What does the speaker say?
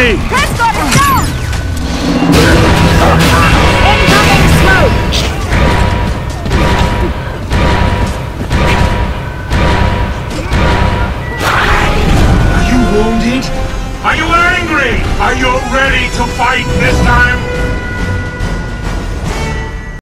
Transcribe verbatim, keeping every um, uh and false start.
me! Prescott is down! Incoming smoke! Are you wounded? Are you angry? Are you ready to fight this time?